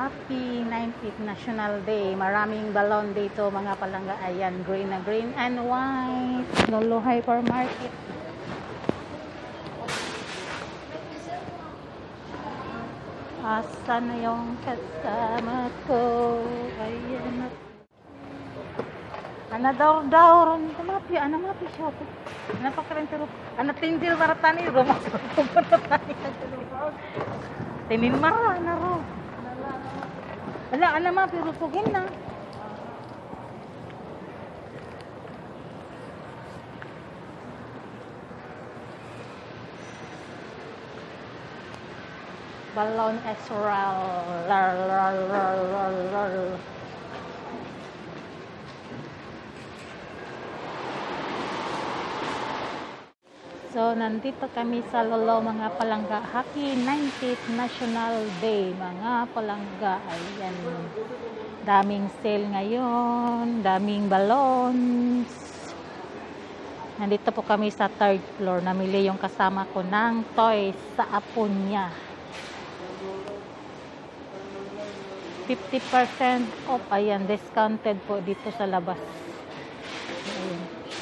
Happy 90th National Day. Maraming balon dito mga palangga. Ayan, green na green and white. Luluhypermarket. Asan na yung kasama ko? Ayan na. Anador-dor. Anamapi siya. Napakarintiru. Anatinjil maratani. Rumasok maratani. Tinin mara na ro. Wala, anamapi. Rusugin na. Balon Esral. So, nandito kami sa Lolo mga palangga. Happy 90th National Day mga palangga. Ayan. Daming sale ngayon. Daming balons. Nandito po kami sa 3rd floor. Namili yung kasama ko ng toys sa apo niya. 50% off. Ayan, discounted po dito sa labas. Ayan.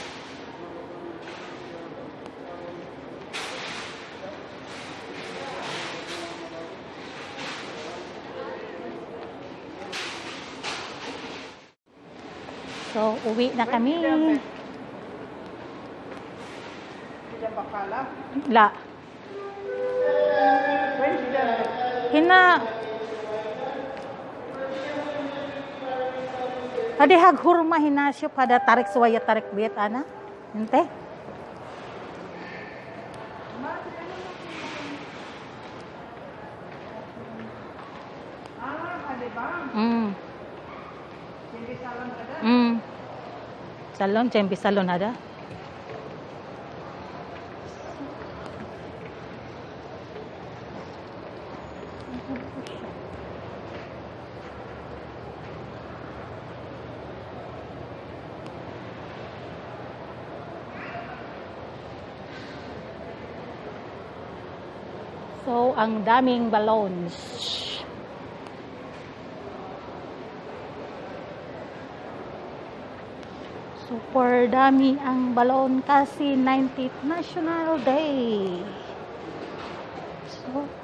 So, uwi na kami. La. Hina. Adi haghurma hinasyo pada tarik suwaya tarik biat ana. Ente. Salon, cempi salon ada. So, ang daming balloons. Super dami ang balon kasi 90th National Day. So,